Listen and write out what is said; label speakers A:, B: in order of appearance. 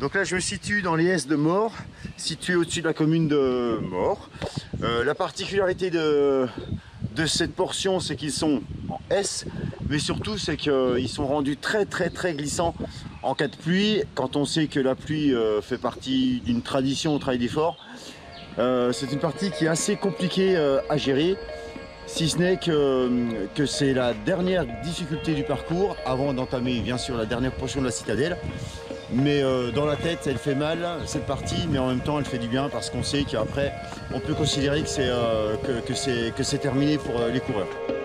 A: Donc là je me situe dans les S de Maurs, situé au-dessus de la commune de Maurs. La particularité de cette portion, c'est qu'ils sont en S, mais surtout c'est qu'ils sont rendus très glissants en cas de pluie. Quand on sait que la pluie fait partie d'une tradition au Travail des Forts, c'est une partie qui est assez compliquée à gérer, si ce n'est que c'est la dernière difficulté du parcours avant d'entamer bien sûr la dernière portion de la citadelle. Mais dans la tête, elle fait mal cette partie, mais en même temps elle fait du bien parce qu'on sait qu'après on peut considérer que c'est terminé pour les coureurs.